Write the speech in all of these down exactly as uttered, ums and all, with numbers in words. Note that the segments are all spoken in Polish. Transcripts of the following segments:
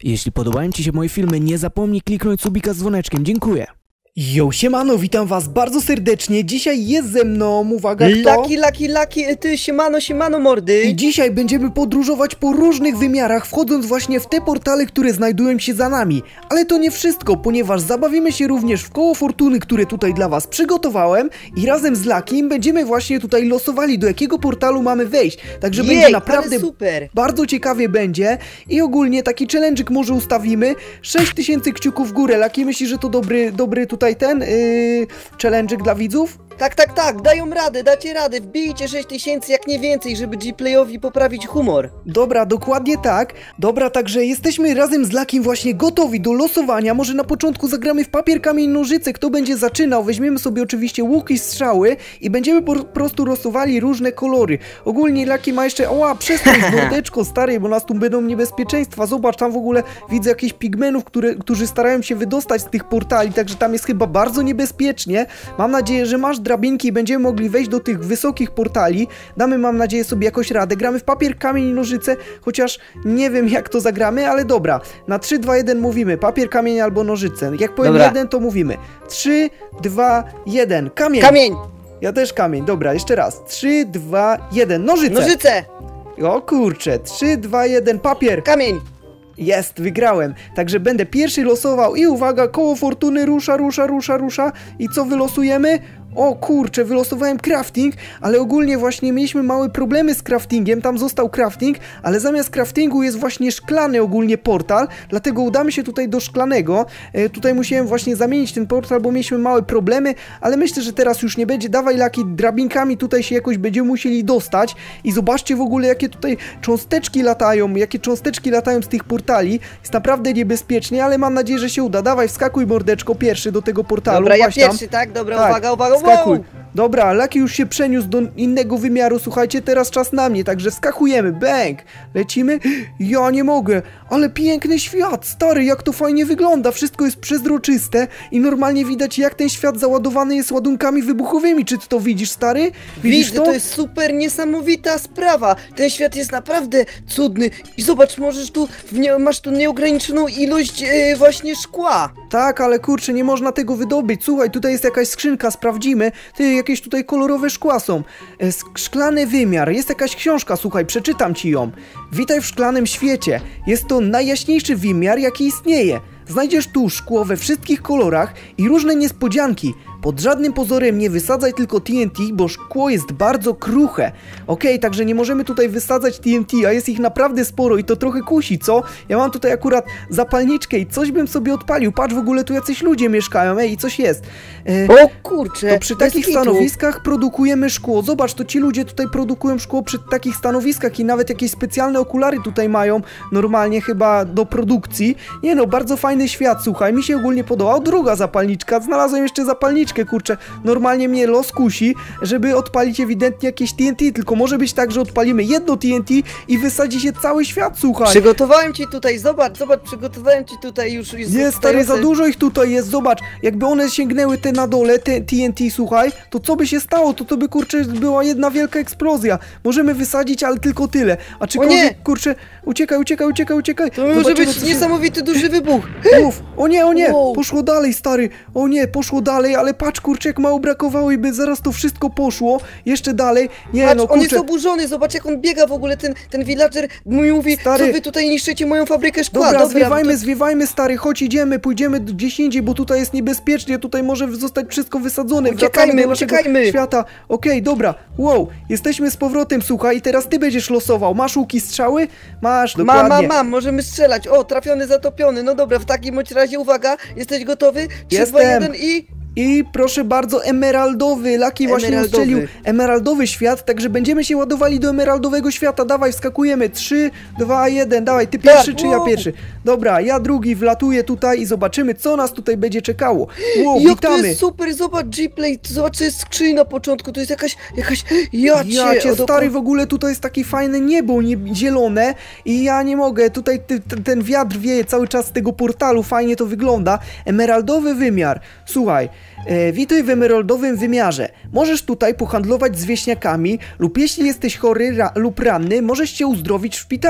Jeśli podobają Ci się moje filmy, nie zapomnij kliknąć subika z dzwoneczkiem. Dziękuję. Yo, siemano, witam was bardzo serdecznie. Dzisiaj jest ze mną, uwaga, kto? Laki, laki, laki, ty, siemano, siemano, mordy. I dzisiaj będziemy podróżować po różnych wymiarach, wchodząc właśnie w te portale, które znajdują się za nami. Ale to nie wszystko, ponieważ zabawimy się również w koło fortuny, które tutaj dla was przygotowałem. I razem z Lakim będziemy właśnie tutaj losowali, do jakiego portalu mamy wejść. Także Jej, będzie naprawdę super. bardzo ciekawie będzie. I ogólnie taki challenge'ik może ustawimy. sześć tysięcy kciuków w górę. Laki, myślisz, że to dobry, dobry tutaj ten yy, challenge'ik dla widzów? Tak, tak, tak, dają radę, dacie radę, wbijcie sześć tysięcy jak nie więcej, żeby G-Playowi poprawić humor. Dobra, dokładnie tak. Dobra, także jesteśmy razem z Lakim właśnie gotowi do losowania. Może na początku zagramy w papier, kamień, nożyce. Kto będzie zaczynał? Weźmiemy sobie oczywiście łuki i strzały i będziemy po prostu losowali różne kolory. Ogólnie Laki ma jeszcze... Oła, przestań, mordeczko, stary, bo nas tu będą niebezpieczeństwa. Zobacz, tam w ogóle widzę jakichś pigmenów, które, którzy starają się wydostać z tych portali, także tam jest chyba bardzo niebezpiecznie. Mam nadzieję, że masz drabinki i będziemy mogli wejść do tych wysokich portali. Damy, mam nadzieję, sobie jakoś radę. Gramy w papier, kamień i nożyce, chociaż nie wiem, jak to zagramy, ale dobra. Na trzy, dwa, jeden mówimy papier, kamień albo nożyce. Jak powiem Dobra. jeden, to mówimy trzy, dwa, jeden. Kamień. Kamień. Ja też kamień. Dobra, jeszcze raz. trzy, dwa, jeden. Nożyce. Nożyce. O kurczę. trzy, dwa, jeden. Papier. Kamień. Jest, wygrałem. Także będę pierwszy losował i uwaga, koło fortuny rusza, rusza, rusza, rusza. I co wylosujemy? O kurczę, wylosowałem crafting, ale ogólnie właśnie mieliśmy małe problemy z craftingiem, tam został crafting, ale zamiast craftingu jest właśnie szklany ogólnie portal, dlatego udamy się tutaj do szklanego. E, tutaj musiałem właśnie zamienić ten portal, bo mieliśmy małe problemy, ale myślę, że teraz już nie będzie. Dawaj, Laki, drabinkami tutaj się jakoś będziemy musieli dostać i zobaczcie w ogóle, jakie tutaj cząsteczki latają, jakie cząsteczki latają z tych portali. Jest naprawdę niebezpiecznie, ale mam nadzieję, że się uda. Dawaj, wskakuj, mordeczko, pierwszy do tego portalu. Dobra, ja Właśnie pierwszy, tak? Dobra, tak, uwaga, uwaga, wskakuj. wow. Dobra, Laki już się przeniósł do innego wymiaru, słuchajcie, teraz czas na mnie, także skakujemy, bang, lecimy, ja nie mogę, ale piękny świat, stary, jak to fajnie wygląda, wszystko jest przezroczyste i normalnie widać, jak ten świat załadowany jest ładunkami wybuchowymi. Czy ty to widzisz, stary? Widzisz Widzę, to? to jest super niesamowita sprawa, ten świat jest naprawdę cudny i zobacz, możesz tu, w nie, masz tu nieograniczoną ilość e, właśnie szkła. Tak, ale kurczę, nie można tego wydobyć. Słuchaj, tutaj jest jakaś skrzynka, sprawdzimy. Ty, jakieś tutaj kolorowe szkła są. E, szklany wymiar. Jest jakaś książka, słuchaj, przeczytam ci ją. Witaj w szklanym świecie. Jest to najjaśniejszy wymiar, jaki istnieje. Znajdziesz tu szkło we wszystkich kolorach i różne niespodzianki. Pod żadnym pozorem nie wysadzaj tylko T N T, bo szkło jest bardzo kruche. Okej, okay, także nie możemy tutaj wysadzać T N T, a jest ich naprawdę sporo i to trochę kusi, co? Ja mam tutaj akurat zapalniczkę i coś bym sobie odpalił. Patrz, w ogóle tu jacyś ludzie mieszkają, ej, coś jest. E, o kurczę, to przy takich stanowiskach produkujemy szkło. Zobacz, to ci ludzie tutaj produkują szkło przy takich stanowiskach i nawet jakieś specjalne okulary tutaj mają, normalnie chyba do produkcji. Nie no, bardzo fajny świat, słuchaj, mi się ogólnie podoba. O, druga zapalniczka, znalazłem jeszcze zapalniczkę. Kurczę, normalnie mnie los kusi, żeby odpalić ewidentnie jakieś T N T, tylko może być tak, że odpalimy jedno T N T i wysadzi się cały świat, słuchaj. Przygotowałem ci tutaj, zobacz, zobacz, przygotowałem ci tutaj już... już jest, stary, za dużo ich tutaj jest, zobacz, jakby one sięgnęły te na dole, te T N T, słuchaj, to co by się stało, to to by, kurczę, była jedna wielka eksplozja. Możemy wysadzić, ale tylko tyle. A czy nie. kurczę, uciekaj, uciekaj, uciekaj, uciekaj. To może być niesamowity duży wybuch. Uf, o nie, o nie, wow. Poszło dalej, stary, o nie, poszło dalej, ale patrz, kurczę, jak mało brakowało i by zaraz to wszystko poszło, jeszcze dalej, nie patrz, no, kurczę. on jest oburzony, zobacz, jak on biega w ogóle, ten, ten villager mówi, stary, co wy tutaj niszczycie moją fabrykę szkła. Dobra, Dobra, zwiewajmy, to... zwiewajmy, stary, chodź, idziemy, pójdziemy gdzieś indziej, bo tutaj jest niebezpiecznie, tutaj może zostać wszystko wysadzone. Uciekajmy, uciekajmy. Świata, okej, okay, dobra, wow, jesteśmy z powrotem, słuchaj, i teraz ty będziesz losował, masz łuki, strzały? Masz, dokładnie. Mam, mam, mam, możemy strzelać, o, trafiony, zatopiony, no dobra, w takim bądź razie, uwaga, jesteś gotowy? trzy, dwa, jeden i... I proszę bardzo, emeraldowy, Laki właśnie ustrzelił emeraldowy świat, także będziemy się ładowali do emeraldowego świata. Dawaj, wskakujemy, trzy, dwa, jeden, dawaj, ty pierwszy tak, czy wow. ja pierwszy? Dobra, ja drugi wlatuję tutaj i zobaczymy, co nas tutaj będzie czekało. Wow, jak witamy. to jest super, zobacz G-Play, zobacz, to jest skrzyń na początku, to jest jakaś, jakaś, ja cię, ja cię o, stary, w ogóle tutaj jest takie fajne niebo, nie, zielone i ja nie mogę, tutaj ty, ty, ten wiatr wieje cały czas z tego portalu, fajnie to wygląda. Emeraldowy wymiar, słuchaj, E, witaj w emeraldowym wymiarze. Możesz tutaj pohandlować z wieśniakami lub jeśli jesteś chory ra lub ranny, możesz cię uzdrowić w szpitalu.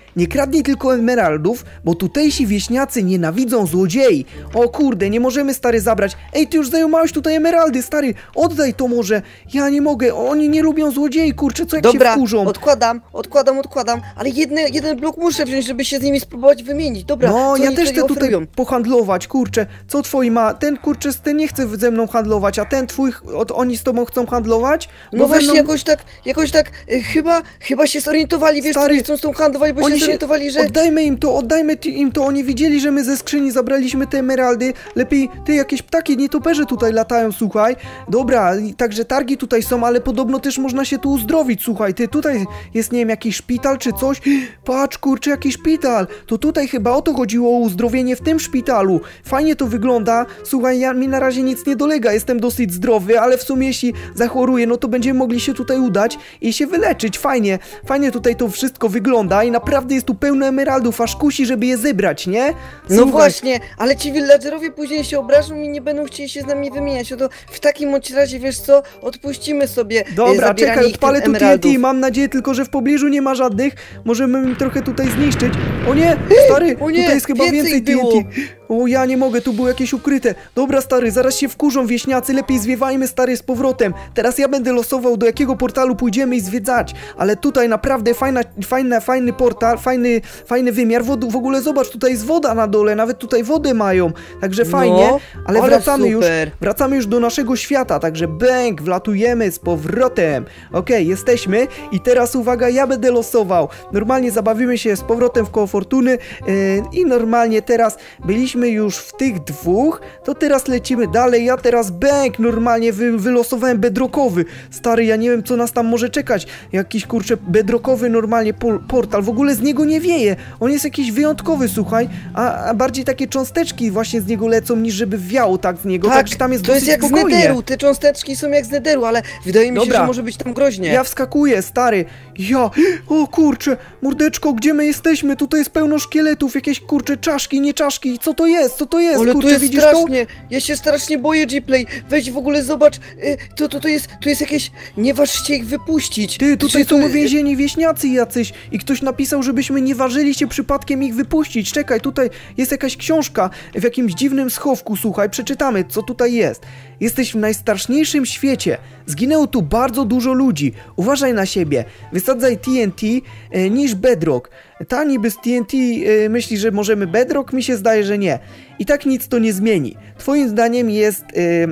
nie kradnij tylko emeraldów, bo tutejsi wieśniacy nienawidzą złodziei. O kurde, nie możemy, stary, zabrać. Ej, ty już zajmowałeś tutaj emeraldy, stary, oddaj to może. Ja nie mogę, oni nie lubią złodziei, kurczę, co jak Dobra, się wkurzą. odkładam, odkładam, odkładam, ale jedne, jeden blok muszę wziąć, żeby się z nimi spróbować wymienić. Dobra, No, co ja oni też wtedy chcę tutaj oferują? pohandlować, kurczę. Co twoi ma? Ten, kurczę, ten nie chce ze mną handlować, a ten twój, od, oni z tobą chcą handlować? Bo No ze właśnie, mną- jakoś tak, jakoś tak, y, chyba, chyba się zorientowali, wiesz, Stary, co chcą z tą handlować, bo Oni się zorientowali, że... Oddajmy im to, oddajmy ti- im to, oni widzieli, że my ze skrzyni zabraliśmy te emeraldy. Lepiej, ty, jakieś ptaki, nietoperze tutaj latają, słuchaj. Dobra, i także targi tutaj są, ale podobno też można się tu uzdrowić, słuchaj. Ty, tutaj jest, nie wiem, jakiś szpital czy coś. Patrz, kurczę, jaki szpital. To tutaj chyba o to chodziło, o uzdrowienie w tym szpitalu. Fajnie to wygląda. Słuchaj, ja, mi na razie nic nie dolega, jestem dosyć zdrowy, ale w sumie jeśli zachoruję, no to będziemy mogli się tutaj udać i się wyleczyć. Fajnie, fajnie tutaj to wszystko wygląda i naprawdę jest tu pełno emeraldów, aż kusi, żeby je zebrać, nie? No Słuchaj, właśnie, ale ci villagerowie później się obrażą i nie będą chcieli się z nami wymieniać. No to w takim bądź razie, wiesz co, odpuścimy sobie e, Dobra, zabieranie czekaj, ich odpalę tych tu T N emeraldów. T, mam nadzieję tylko, że w pobliżu nie ma żadnych. Możemy im trochę tutaj zniszczyć. O nie, stary, O nie, tutaj jest chyba więcej więcej T N T. było. O, ja nie mogę, tu było jakieś ukryte. Dobra, stary, zaraz się wkurzą wieśniacy, lepiej zwiewajmy, stary, z powrotem. Teraz ja będę losował, do jakiego portalu pójdziemy i zwiedzać. Ale tutaj naprawdę fajna, fajna, fajny portal, fajny, fajny wymiar. Wod w ogóle zobacz, tutaj jest woda na dole, nawet tutaj wodę mają. Także fajnie, No, ale ale wracamy już, super. wracamy już do naszego świata, także bęk, wlatujemy z powrotem. Okej, jesteśmy i teraz uwaga, ja będę losował. Normalnie zabawimy się z powrotem w koło fortuny yy, i normalnie teraz byliśmy już w tych dwóch, to teraz lecimy dalej. Ja teraz bęk normalnie wy, wylosowałem bedrockowy. Stary, ja nie wiem, co nas tam może czekać. Jakiś, kurczę, bedrockowy normalnie por portal. W ogóle z niego nie wieje. On jest jakiś wyjątkowy, słuchaj, a, a bardziej takie cząsteczki właśnie z niego lecą, niż żeby wiało tak z niego. Tak, Także tam jest to jest dosyć jak spokojnie. z Netheru, te cząsteczki są jak z Netheru, ale wydaje mi się, Dobra. że może być tam groźnie. Ja wskakuję, stary. Ja, o kurczę, mordeczko, gdzie my jesteśmy? Tutaj jest pełno szkieletów, jakieś, kurczę, czaszki, nie czaszki. Co to jest? Co to jest? Ale Kurczę, to jest widzisz strasznie, ja się strasznie boję, G-Play. Weź w ogóle zobacz, y, to, to, to jest, tu jest jakieś, nie ważcie ich wypuścić. Ty, tutaj Czy to- są uwięzieni wieśniacy jacyś i ktoś napisał, żebyśmy nie ważyli się przypadkiem ich wypuścić. Czekaj, tutaj jest jakaś książka w jakimś dziwnym schowku, słuchaj, przeczytamy, co tutaj jest. Jesteś w najstraszniejszym świecie. Zginęło tu bardzo dużo ludzi. Uważaj na siebie. Wysadzaj T N T e, niż bedrock. Ta niby z T N T e, myśli, że możemy bedrock? Mi się zdaje, że nie. I tak nic to nie zmieni. Twoim zdaniem jest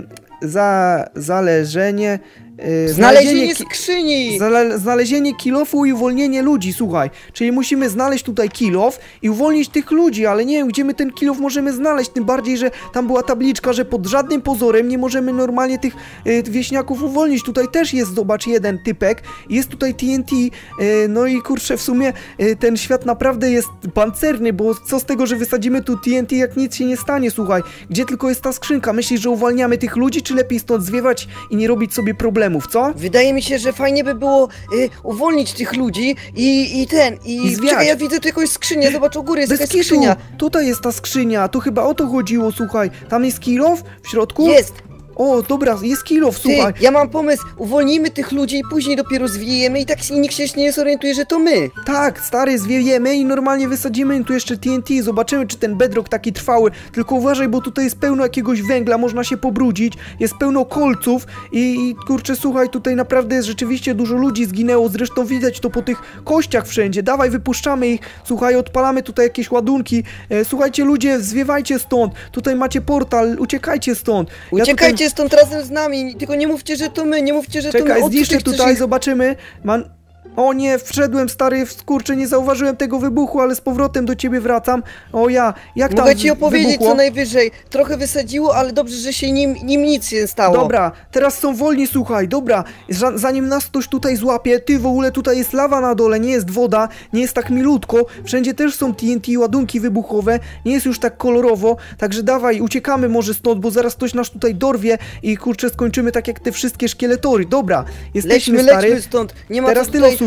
e, za zależenie... e, Znalezienie ki- skrzyni! Zale- znalezienie kilofu i uwolnienie ludzi, słuchaj. Czyli musimy znaleźć tutaj kilof i uwolnić tych ludzi, ale nie wiem, gdzie my ten kilof możemy znaleźć, tym bardziej, że tam była tabliczka, że pod żadnym pozorem nie możemy normalnie tych y, wieśniaków uwolnić. Tutaj też jest, zobacz, jeden typek, jest tutaj T N T, y, no i kurczę, w sumie y, ten świat naprawdę jest pancerny, bo co z tego, że wysadzimy tu T N T, jak nic się nie stanie, słuchaj. Gdzie tylko jest ta skrzynka? Myślisz, że uwalniamy tych ludzi, czy lepiej stąd zwiewać i nie robić sobie problemów, co? Wydaje mi się, że fajnie by było y, uwolnić tych ludzi i, i ten, i... I zwiać. Czekaj, ja widzę tu jakąś skrzynię, zobacz, u góry jest Bez jakaś kitu, skrzynia. tutaj jest ta skrzynia, to chyba o to chodziło, słuchaj. Tam jest kilof w środku? Jest! O, dobra, jest kilof, Ty, słuchaj. ja mam pomysł, uwolnijmy tych ludzi i później dopiero zwijemy i tak nikt się nie zorientuje, że to my. Tak, stary, zwiejemy i normalnie wysadzimy im tu jeszcze T N T, zobaczymy, czy ten bedrock taki trwały. Tylko uważaj, bo tutaj jest pełno jakiegoś węgla, można się pobrudzić, jest pełno kolców i, i kurczę, słuchaj, tutaj naprawdę jest rzeczywiście dużo ludzi zginęło, zresztą widać to po tych kościach wszędzie. Dawaj, wypuszczamy ich, słuchaj, odpalamy tutaj jakieś ładunki. E, słuchajcie, ludzie, zwiewajcie stąd, tutaj macie portal, uciekajcie stąd. Ja Uciekajcie tutaj... stąd razem z nami, tylko nie mówcie, że to my, nie mówcie, że to Czekaj, my. O, co zniszczę ty chcesz tutaj, ich- zobaczymy. Man... O nie, wszedłem, stary, w skurcze, nie zauważyłem tego wybuchu, ale z powrotem do ciebie wracam. O ja, jak tam Mogę ci opowiedzieć wybuchło? co najwyżej. Trochę wysadziło, ale dobrze, że się nim, nim nic nie stało. Dobra, teraz są wolni, słuchaj, dobra, za- zanim nas ktoś tutaj złapie, ty w ogóle tutaj jest lawa na dole, nie jest woda, nie jest tak milutko, wszędzie też są T N T, ładunki wybuchowe, nie jest już tak kolorowo, także dawaj, uciekamy może stąd, bo zaraz ktoś nas tutaj dorwie i kurczę, skończymy tak jak te wszystkie szkieletory, dobra, jesteśmy, Lećmy, stary, lećmy stąd. Nie ma teraz co ty tutaj losujesz.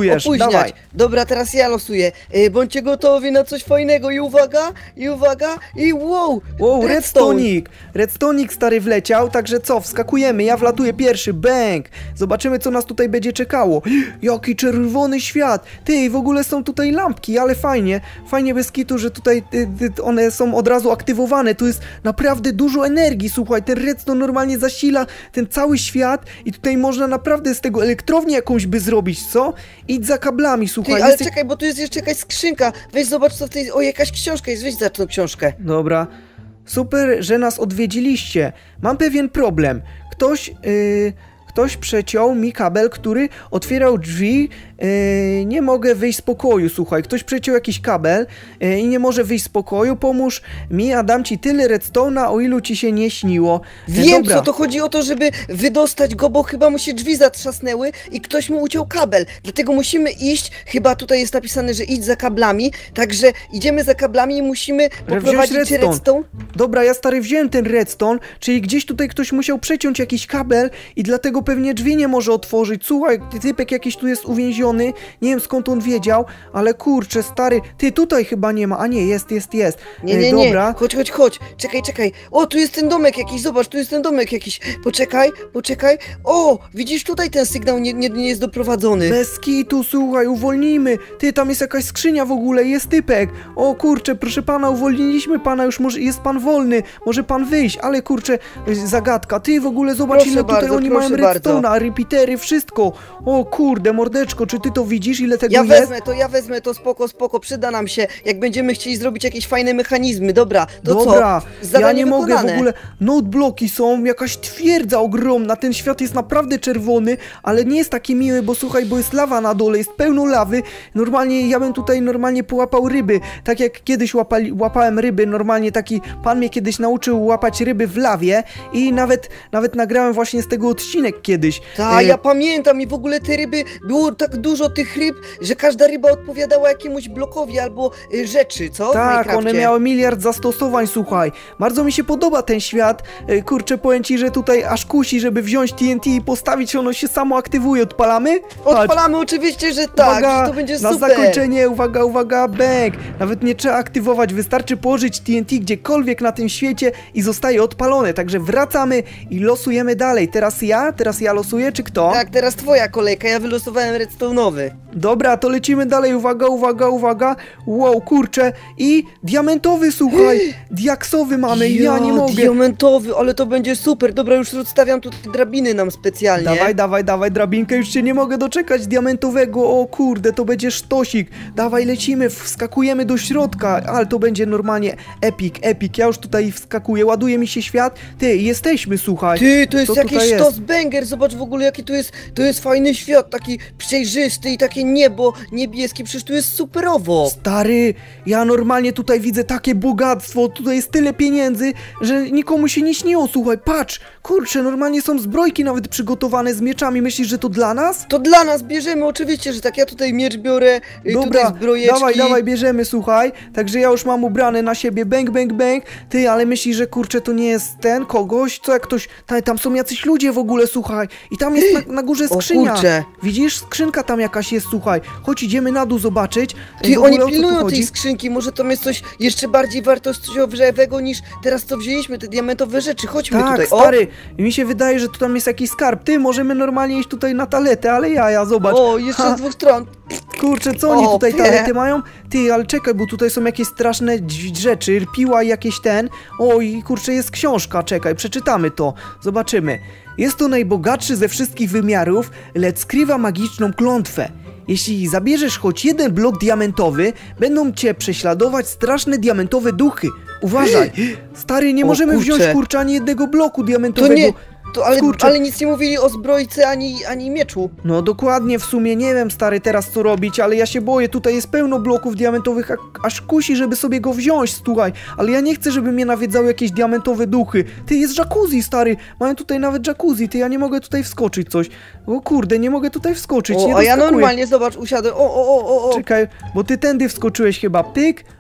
losujesz, opóźniać. dawaj. Dobra, teraz ja losuję. Y, bądźcie gotowi na coś fajnego i uwaga, i uwaga, i wow! Wow, redstone. redstonik! Redstonik stary wleciał, także co, wskakujemy, ja wlatuję pierwszy, bang! Zobaczymy, co nas tutaj będzie czekało. Jaki czerwony świat! Ty, w ogóle są tutaj lampki, ale fajnie, fajnie bez kitu, że tutaj y, y, one są od razu aktywowane, tu jest naprawdę dużo energii, słuchaj, ten redstone normalnie zasila ten cały świat i tutaj można naprawdę z tego elektrownię jakąś by zrobić, co? Idź za kablami, słuchaj. Ty, ale jesteś... czekaj, bo tu jest jeszcze jakaś skrzynka. Weź zobacz, co w tej... O, jakaś książka jest, weź za tą książkę. Dobra. Super, że nas odwiedziliście. Mam pewien problem. Ktoś, yy, ktoś przeciął mi kabel, który otwierał drzwi. Yy, nie mogę wyjść z pokoju, słuchaj. Ktoś przeciął jakiś kabel yy, i nie może wyjść z pokoju. Pomóż mi, a dam ci tyle redstone'a, o ilu ci się nie śniło. Yy, Wiem, dobra. co to chodzi o to, żeby wydostać go, bo chyba mu się drzwi zatrzasnęły i ktoś mu uciął kabel. Dlatego musimy iść, chyba tutaj jest napisane, że idź za kablami, także idziemy za kablami i musimy poprowadzić redstone. redstone. Dobra, ja stary wziąłem ten redstone, czyli gdzieś tutaj ktoś musiał przeciąć jakiś kabel i dlatego pewnie drzwi nie może otworzyć. Słuchaj, typek jakiś tu jest uwięziony, nie wiem skąd on wiedział, ale kurczę, stary, ty tutaj chyba nie ma, a nie, jest, jest, jest. Nie, nie, E, nie, dobra. chodź, chodź, chodź, czekaj, czekaj. O, tu jest ten domek jakiś, zobacz, tu jest ten domek jakiś. Poczekaj, poczekaj. O, widzisz, tutaj ten sygnał nie, nie, nie jest doprowadzony. Bez kitu, słuchaj, uwolnijmy. Ty, tam jest jakaś skrzynia w ogóle, jest typek. O kurczę, proszę pana, uwolniliśmy pana, już może jest pan wolny, może pan wyjść, ale kurczę, zagadka. Ty w ogóle zobacz, Proszę ile tutaj bardzo, oni mają proszę bardzo. redstone'a, repeatery, wszystko. O kurde, mordeczko, czy ty to widzisz, ile tego Ja jest? wezmę to, ja wezmę to, spoko, spoko, przyda nam się, jak będziemy chcieli zrobić jakieś fajne mechanizmy, dobra, to Dobra, co? Zadanie ja nie mogę wykonane. w ogóle. Notebloki są, jakaś twierdza ogromna, ten świat jest naprawdę czerwony, ale nie jest taki miły, bo słuchaj, bo jest lawa na dole, jest pełno lawy. Normalnie ja bym tutaj normalnie połapał ryby, tak jak kiedyś łapali, łapałem ryby, normalnie taki pan mnie kiedyś nauczył łapać ryby w lawie i nawet, nawet nagrałem właśnie z tego odcinek kiedyś. Tak, E, ja pamiętam i w ogóle te ryby, było tak dużo tych ryb, że każda ryba odpowiadała jakiemuś blokowi albo y, rzeczy, co? W Tak, Minecrafcie. one miały miliard zastosowań, słuchaj. Bardzo mi się podoba ten świat. E, Kurczę, powiem ci, że tutaj aż kusi, żeby wziąć T N T i postawić, ono się samo aktywuje. Odpalamy? Patrz. Odpalamy oczywiście, że tak, Uwaga, że to będzie na super. zakończenie, uwaga, uwaga, bang! Nawet nie trzeba aktywować, wystarczy położyć T N T gdziekolwiek na tym świecie i zostaje odpalone. Także wracamy i losujemy dalej. Teraz ja? Teraz ja losuję, czy kto? Tak, teraz twoja kolejka, ja wylosowałem redstone'owy. Dobra, to lecimy dalej, uwaga, uwaga, uwaga. Wow, kurczę. I diamentowy, słuchaj, diaksowy mamy, ja nie mogę. Diamentowy, ale to będzie super. Dobra, już rozstawiam tutaj drabiny nam specjalnie. Dawaj, dawaj, dawaj, drabinkę, już się nie mogę doczekać diamentowego, o kurde, to będzie sztosik. Dawaj, lecimy, wskakujemy do środka, ale to będzie normalnie epic, epic, ja już tutaj wskakuję, ładuje mi się świat. Ty, jesteśmy, słuchaj. Ty, to jest Co jakiś tutaj jest? sztos banger, zobacz w ogóle jaki tu jest, to jest fajny świat, taki przejrzysty i takie niebo niebieskie, przecież tu jest superowo. Stary, ja normalnie tutaj widzę takie bogactwo, tutaj jest tyle pieniędzy, że nikomu się nie śniło, słuchaj, patrz, kurczę, normalnie są zbrojki nawet przygotowane z mieczami, myślisz, że to dla nas? To dla nas bierzemy, oczywiście, że tak, ja tutaj miecz biorę, y, tutaj Dobra, zbrojeczki. dawaj, dawaj, bierzemy, słuchaj, także ja już mam ubrane na siebie, bang, bang, bang, ty, ale myślisz, że kurczę, to nie jest ten kogoś, co jak ktoś, tam, tam są jacyś ludzie w ogóle, słuchaj, i tam jest na, na górze O skrzynia, kurczę. widzisz, skrzynka tam jakaś jest, słuchaj, chodź, idziemy na dół zobaczyć. Ty, w ogóle, oni o co tu pilnują chodzi? tej skrzynki, może tam jest coś jeszcze bardziej wartościowego niż teraz co wzięliśmy, te diamentowe rzeczy, chodźmy Tak, tutaj, stary, mi się wydaje, że tu tam jest jakiś skarb. Ty, możemy normalnie iść tutaj na taletę, ale ja, ja, zobacz. o, o, jeszcze Ha, z dwóch stron. kurczę, co oni O, tutaj nie. talety mają? Ty, ale czekaj, bo tutaj są jakieś straszne dź- rzeczy, piła i jakieś ten. Oj, kurczę, jest książka, czekaj, przeczytamy to, zobaczymy. Jest to najbogatszy ze wszystkich wymiarów, lecz skrywa magiczną klątwę. Jeśli zabierzesz choć jeden blok diamentowy, będą cię prześladować straszne diamentowe duchy. Uważaj, stary, nie O, możemy kurczę. wziąć kurczę ani jednego bloku To diamentowego. nie, to, ale, Skurcze. ale nic nie mówili o zbrojce ani, ani mieczu. No dokładnie, w sumie nie wiem, stary, teraz co robić, ale ja się boję, tutaj jest pełno bloków diamentowych, a, aż kusi, żeby sobie go wziąć, słuchaj, ale ja nie chcę, żeby mnie nawiedzały jakieś diamentowe duchy. Ty, jest jacuzzi, stary, mają tutaj nawet jacuzzi, ty, ja nie mogę tutaj wskoczyć coś. O kurde, nie mogę tutaj wskoczyć, nie O, a ja doskakuję. normalnie, zobacz, usiadłem, o, o, o, o, o. Czekaj, bo ty tędy wskoczyłeś chyba, pyk,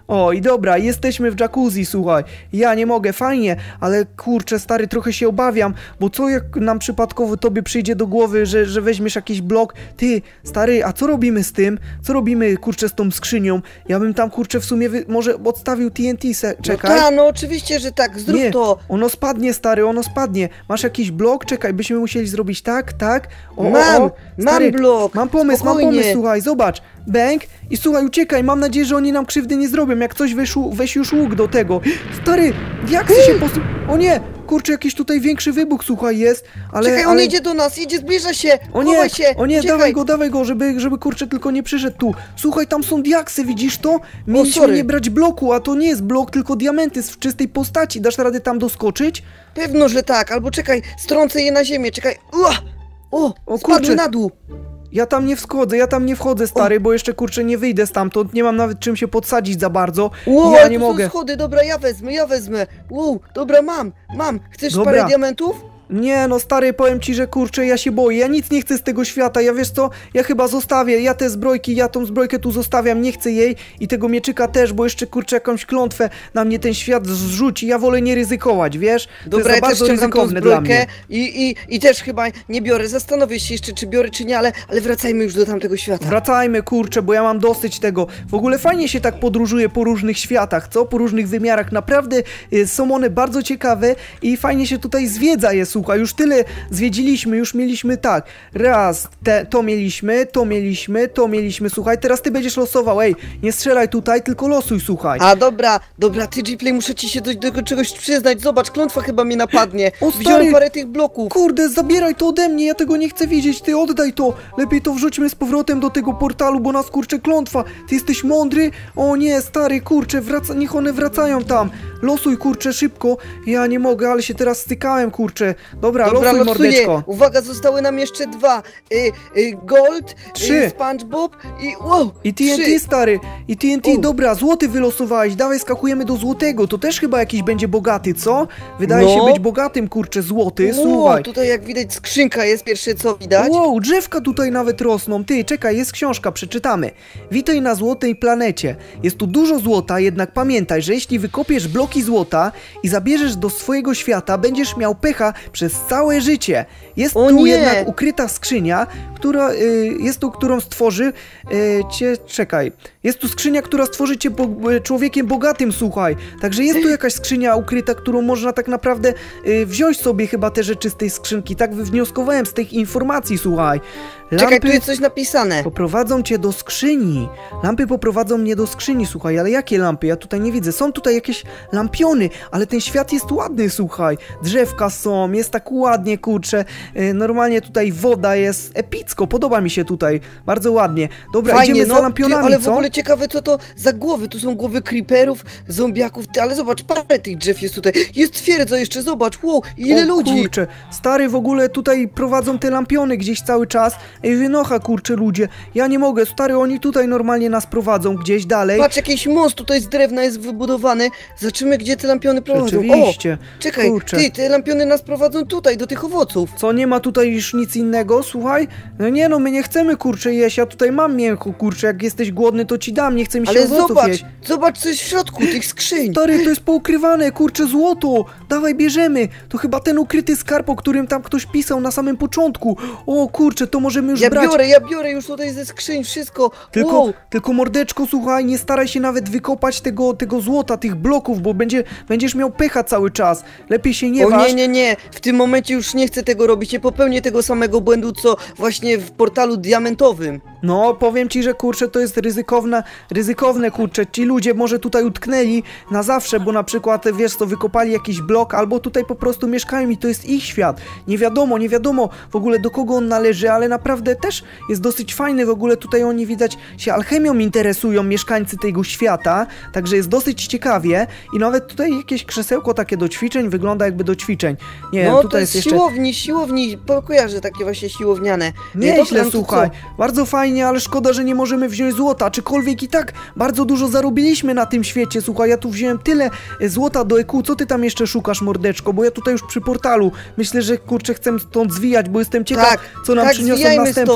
O, i dobra, jesteśmy w jacuzzi, słuchaj. Ja nie mogę, fajnie, ale kurczę, stary, trochę się obawiam, bo co jak nam przypadkowo tobie przyjdzie do głowy, że, że weźmiesz jakiś blok? Ty, stary, a co robimy z tym? Co robimy, kurczę, z tą skrzynią? Ja bym tam, kurczę, w sumie wy... może odstawił T N T, se... czekaj. No, ta, no oczywiście, że tak, zrób nie, to. ono spadnie, stary, ono spadnie. Masz jakiś blok? Czekaj, byśmy musieli zrobić tak, tak. O, Mam, o, o. Stary, mam blok. Mam pomysł, spokojnie. mam pomysł, słuchaj, zobacz. Bęk i słuchaj, uciekaj, mam nadzieję, że oni nam krzywdy nie zrobią. Jak coś weź, weź już łuk do tego. Stary, jak ty się posu... O nie, kurczę, jakiś tutaj większy wybuch, słuchaj, jest, ale... Czekaj, on ale... idzie do nas, idzie, zbliża się, O nie, chowaj się, o nie, uciekaj. dawaj go, dawaj go, żeby, żeby kurczę tylko nie przyszedł tu. Słuchaj, tam są diaksy, widzisz to? Mieliśmy sorry. nie brać bloku, a to nie jest blok, tylko diamenty w czystej postaci. Dasz radę tam doskoczyć? Pewno, że tak, albo czekaj, strącę je na ziemię, czekaj, Ua! O, O, spadły kurczę. na dół. Ja tam nie wchodzę, ja tam nie wchodzę, stary, bo jeszcze kurczę nie wyjdę stamtąd, nie mam nawet czym się podsadzić za bardzo. Wow, ja ale nie tu mogę. są schody, dobra, ja wezmę, ja wezmę. Wow, dobra, mam, mam. Chcesz Dobra. parę diamentów? Nie no, stary, powiem ci, że kurczę, ja się boję, ja nic nie chcę z tego świata, ja wiesz co, ja chyba zostawię, ja te zbrojki, ja tą zbrojkę tu zostawiam, nie chcę jej i tego mieczyka też, bo jeszcze kurczę jakąś klątwę na mnie ten świat zrzuci, ja wolę nie ryzykować, wiesz? To Dobra, jest ja za też bardzo ściągam tą ryzykowne dla mnie. zbrojkę i, i, i też chyba nie biorę, zastanowię się jeszcze, czy biorę, czy nie, ale, ale wracajmy już do tamtego świata. Wracajmy, kurczę, bo ja mam dosyć tego. W ogóle fajnie się tak podróżuje po różnych światach, co? Po różnych wymiarach. Naprawdę y, są one bardzo ciekawe i fajnie się tutaj zwiedza je, słuchaj. Już tyle zwiedziliśmy, już mieliśmy tak. Raz, te, to mieliśmy, to mieliśmy, to mieliśmy, słuchaj. Teraz ty będziesz losował, ej, nie strzelaj tutaj, tylko losuj, słuchaj. A dobra, dobra, ty G-Play, muszę ci się do, do czegoś przyznać, zobacz, klątwa chyba mnie napadnie. O, stary! Wziąłem parę tych bloków. Kurde, zabieraj to ode mnie, ja tego nie chcę widzieć, ty oddaj to. Lepiej to wrzućmy z powrotem do tego portalu, bo nas kurczę klątwa. Ty jesteś mądry? O nie, stary, kurczę, wraca, niech one wracają tam. Losuj, kurczę, szybko. Ja nie mogę, ale się teraz stykałem, kurczę. Dobra, Dobra, losuj, losuję. mordeczko. Uwaga, zostały nam jeszcze dwa. Y, y, Gold, Trzy. y, SpongeBob i wow, I T N T, trzy. stary, i T N T, U. dobra, złoty wylosowałeś, dawaj skakujemy do złotego, to też chyba jakiś będzie bogaty, co? Wydaje No. się być bogatym, kurczę, złoty, Wow, słuchaj. tutaj jak widać skrzynka jest pierwsze co widać. Wow, drzewka tutaj nawet rosną. Ty, czekaj, jest książka, przeczytamy. Witaj na złotej planecie. Jest tu dużo złota, jednak pamiętaj, że jeśli wykopiesz bloki złota i zabierzesz do swojego świata, będziesz miał pecha przez całe życie. Jest O tu nie. jednak ukryta skrzynia, która y, jest tu, którą stworzy y, cię, czekaj. Jest tu skrzynia, która stworzy cię bo, y, człowiekiem bogatym, słuchaj. Także jest tu jakaś skrzynia ukryta, którą można tak naprawdę y, wziąć sobie chyba te rzeczy z tej skrzynki. Tak wywnioskowałem z tych informacji, słuchaj. Czekaj, tu jest coś napisane. Poprowadzą cię do skrzyni. Lampy poprowadzą mnie do skrzyni, słuchaj, ale jakie lampy? Ja tutaj nie widzę. Są tutaj jakieś lampiony, ale ten świat jest ładny, słuchaj. Drzewka są, jest tak ładnie, kurczę. Yy, normalnie tutaj woda jest epicko, podoba mi się tutaj. Bardzo ładnie. Dobra, Fajnie, idziemy no, za lampionami, ty, ale co? w ogóle ciekawe co to za głowy, tu są głowy creeperów, zombiaków, ty, ale zobacz, parę tych drzew jest tutaj, jest twierdza jeszcze, zobacz, wow, ile O, ludzi. Kurczę, stary, w ogóle tutaj prowadzą te lampiony gdzieś cały czas. Ej, wynocha, kurczę, ludzie. Ja nie mogę, stary, oni tutaj normalnie nas prowadzą gdzieś dalej. Patrz, jakiś most tutaj z drewna jest wybudowany, zobaczymy gdzie te lampiony prowadzą. Rzeczywiście. O, czekaj, Kurczę. ty, te lampiony nas prowadzą tutaj, do tych owoców. Co, nie ma tutaj już nic innego, słuchaj? No nie no, my nie chcemy, kurczę, jeść, ja tutaj mam mięcho, kurczę, jak jesteś głodny, to ci dam, nie chcę mi się Ale owoców zobacz, jeść. zobacz co jest w środku tych skrzyń. Stary, to jest poukrywane, kurczę, złoto! Dawaj, bierzemy! To chyba ten ukryty skarb, o którym tam ktoś pisał na samym początku. O, kurczę, to możemy już Ja brać. biorę, ja biorę już tutaj ze skrzyń wszystko. Tylko, Wow. tylko mordeczko, słuchaj, nie staraj się nawet wykopać tego, tego złota, tych bloków, bo będzie, będziesz miał pecha cały czas. Lepiej się nie O waż. nie, nie, nie, w tym momencie już nie chcę tego robić, nie popełnię tego samego błędu, co właśnie w portalu diamentowym. No, powiem ci, że kurczę, to jest ryzykowne, ryzykowne, kurczę. Ci ludzie może tutaj utknęli na zawsze, bo na przykład, wiesz co, wykopali jakiś blok, albo tutaj po prostu mieszkają i to jest ich świat. Nie wiadomo, nie wiadomo w ogóle do kogo on należy, ale naprawdę też jest dosyć fajny. W ogóle tutaj oni, widać, się alchemią interesują, mieszkańcy tego świata, także jest dosyć ciekawie i nawet tutaj jakieś krzesełko takie do ćwiczeń, wygląda jakby do ćwiczeń. Nie wiem, No to tutaj jest jest jeszcze... siłowni, siłowni, po- kojarzę takie właśnie siłowniane. Nieźle, Dobra, no to słuchaj, co? bardzo fajnie, ale szkoda, że nie możemy wziąć złota, aczkolwiek i tak bardzo dużo zarobiliśmy na tym świecie, słuchaj, ja tu wziąłem tyle e, złota do E Q, co ty tam jeszcze szukasz, mordeczko, bo ja tutaj już przy portalu, myślę, że kurczę chcę stąd zwijać, bo jestem ciekaw, Tak, co nam tak, przyniosą zwijajmy następne. stąd.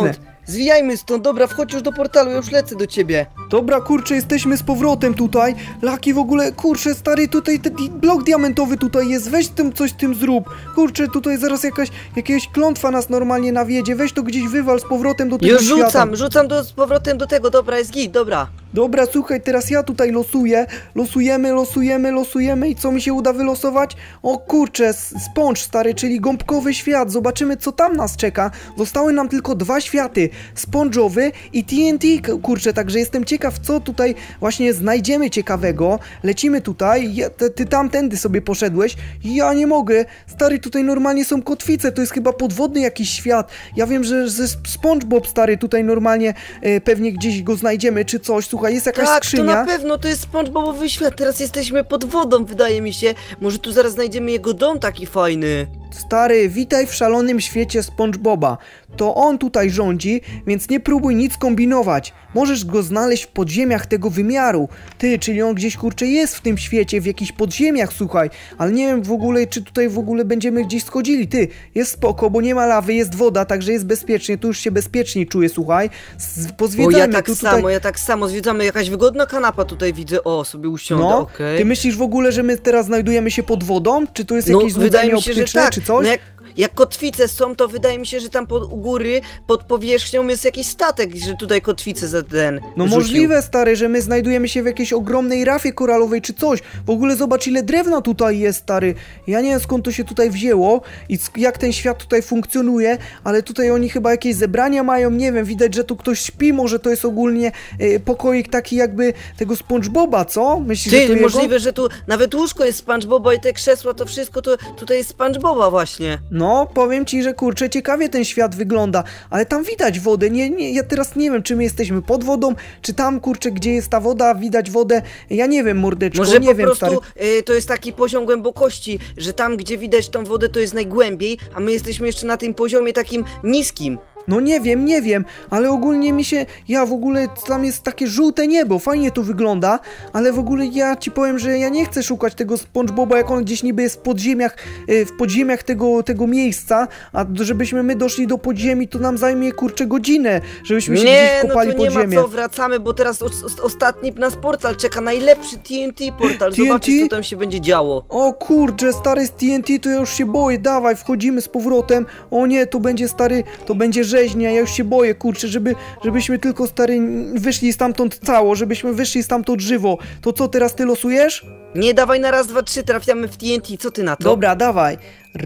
zwijajmy stąd, dobra, wchodź już do portalu, ja już lecę do ciebie. Dobra, kurczę, jesteśmy z powrotem tutaj. Laki w ogóle, kurczę, stary, tutaj ten blok diamentowy tutaj jest. Weź tym coś z tym zrób. Kurczę, tutaj zaraz jakaś, jakaś klątwa nas normalnie nawiedzie. Weź to gdzieś wywal z powrotem do tego Już świata. rzucam, rzucam do, z powrotem do tego, dobra, jest git, dobra. Dobra, słuchaj, teraz ja tutaj losuję. Losujemy, losujemy, losujemy i co mi się uda wylosować? O kurczę, Sponge, stary, czyli gąbkowy świat. Zobaczymy, co tam nas czeka. Zostały nam tylko dwa światy. Sponge'owy i T N T, kurczę, także jestem ciekaw, co tutaj właśnie znajdziemy ciekawego. Lecimy tutaj, ja, ty, ty tamtędy sobie poszedłeś. Ja nie mogę, stary, tutaj normalnie są kotwice, to jest chyba podwodny jakiś świat. Ja wiem, że ze SpongeBob, stary, tutaj normalnie e, pewnie gdzieś go znajdziemy, czy coś, słuchaj, jest jakaś tak, skrzynia. to na pewno, to jest SpongeBobowy świat, teraz jesteśmy pod wodą, wydaje mi się. Może tu zaraz znajdziemy jego dom taki fajny. Stary, witaj w szalonym świecie SpongeBoba. To on tutaj rządzi, więc nie próbuj nic kombinować. Możesz go znaleźć w podziemiach tego wymiaru. Ty, czyli on gdzieś, kurczę, jest w tym świecie, w jakichś podziemiach, słuchaj. Ale nie wiem w ogóle, czy tutaj w ogóle będziemy gdzieś schodzili. Ty, jest spoko, bo nie ma lawy, jest woda, także jest bezpiecznie. Tu już się bezpieczniej czuję, słuchaj. Z, pozwiedzamy. O, ja tak tu, samo, tutaj... ja tak samo. Zwiedzamy, jakaś wygodna kanapa tutaj widzę. O, sobie usiądę, No, okej. ty myślisz w ogóle, że my teraz znajdujemy się pod wodą? Czy to jest No, jakieś wydaje złudzenie mi się, że optyczne, tak. czy coś? No, jak, jak kotwice są, to wydaje mi się, że tam pod, u góry, pod powierzchnią jest jakiś statek, że tutaj kotwice za ten No rzucił. możliwe, stary, że my znajdujemy się w jakiejś ogromnej rafie koralowej czy coś. W ogóle zobacz, ile drewna tutaj jest, stary. Ja nie wiem, skąd to się tutaj wzięło i jak ten świat tutaj funkcjonuje, ale tutaj oni chyba jakieś zebrania mają, nie wiem, widać, że tu ktoś śpi, może to jest ogólnie e, pokoik taki jakby tego SpongeBoba, co? Myślisz, że to Ty, jego? możliwe, że tu nawet łóżko jest SpongeBoba i te krzesła, to wszystko to tutaj jest SpongeBoba właśnie. No, powiem ci, że kurczę, ciekawie ten świat wygląda, ale tam widać wodę, nie, nie, ja teraz nie wiem, czy my jesteśmy pod wodą, czy tam, kurczę, gdzie jest ta woda, widać wodę, ja nie wiem, mordeczko, Może nie po wiem, prostu stary. y, to jest taki poziom głębokości, że tam, gdzie widać tą wodę, to jest najgłębiej, a my jesteśmy jeszcze na tym poziomie takim niskim. No nie wiem, nie wiem, ale ogólnie mi się, ja w ogóle, tam jest takie żółte niebo, fajnie to wygląda, ale w ogóle ja ci powiem, że ja nie chcę szukać tego SpongeBoba, jak on gdzieś niby jest w podziemiach, y, w podziemiach tego, tego miejsca, a żebyśmy my doszli do podziemi, to nam zajmie, kurczę, godzinę, żebyśmy się Nie, gdzieś no kopali to nie podziemie. ma co, wracamy, bo teraz os os ostatni nas portal czeka, najlepszy T N T portal, T N T? zobaczysz, co tam się będzie działo. O kurczę, stary, z T N T to ja już się boję, dawaj, wchodzimy z powrotem, o nie, to będzie, stary, to będzie rzeźnia, ja już się boję, kurczę, żeby, żebyśmy tylko, stary, wyszli stamtąd cało, żebyśmy wyszli stamtąd żywo. To co, teraz ty losujesz? Nie, dawaj na raz, dwa, trzy, trafiamy w T N T, co ty na to? Dobra, dawaj.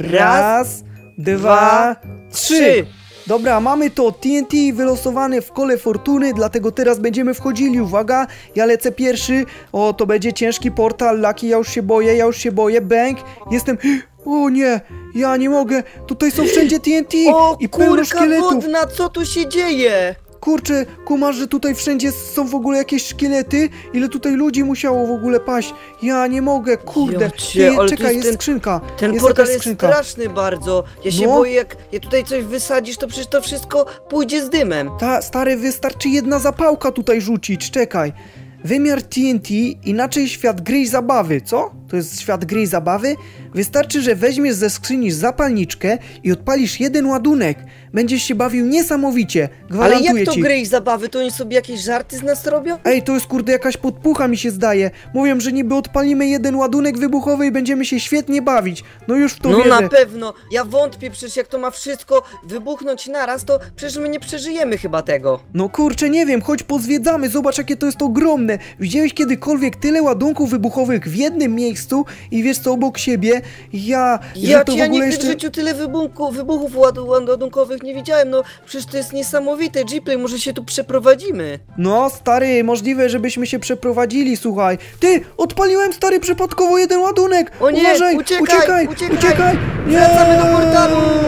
Raz, dwa, dwa, trzy. trzy. Dobra, mamy to T N T wylosowane w kole fortuny, dlatego teraz będziemy wchodzili. Uwaga, ja lecę pierwszy. O, to będzie ciężki portal, Lucky, ja już się boję, ja już się boję. Bang, jestem... O nie, ja nie mogę. Tutaj są wszędzie T N T O, i pełno kurka szkieletów. wodna, co tu się dzieje? Kurczę, kumasz, że tutaj wszędzie są w ogóle jakieś szkielety? Ile tutaj ludzi musiało w ogóle paść? Ja nie mogę, kurde. Ja cię, ale tu czekaj, jest jest ten- skrzynka. Ten jest portal jakaś jest skrzynka. straszny bardzo. Ja się No. boję, jak ja tutaj coś wysadzisz, to przecież to wszystko pójdzie z dymem. Ta, stary, wystarczy jedna zapałka tutaj rzucić, czekaj. Wymiar T N T, inaczej świat gry i zabawy, co? To jest świat gry i zabawy? Wystarczy, że weźmiesz ze skrzyni zapalniczkę i odpalisz jeden ładunek. Będziesz się bawił niesamowicie, Ale gwarantuję jak to ci. gry i zabawy? To oni sobie jakieś żarty z nas robią? Ej, to jest kurde jakaś podpucha mi się zdaje. Mówią, że niby odpalimy jeden ładunek wybuchowy i będziemy się świetnie bawić. No już w to No wierzę. na pewno. Ja wątpię, przecież jak to ma wszystko wybuchnąć naraz, to przecież my nie przeżyjemy chyba tego. No kurczę, nie wiem, chodź pozwiedzamy, zobacz jakie to jest ogromne. Widziałeś kiedykolwiek tyle ładunków wybuchowych w jednym miejscu i wiesz co, obok siebie? Ja... Ja, że to w ja ogóle nigdy jeszcze... w życiu tyle wybuchu, wybuchów ładu, ładunkowych nie widziałem, no przecież to jest niesamowite. G-Play, może się tu przeprowadzimy. No stary, możliwe, żebyśmy się przeprowadzili, słuchaj. Ty, odpaliłem, stary, przypadkowo jeden ładunek. O nie, Uważaj, uciekaj, uciekaj, uciekaj. uciekaj. Nie. Wracamy do portalu.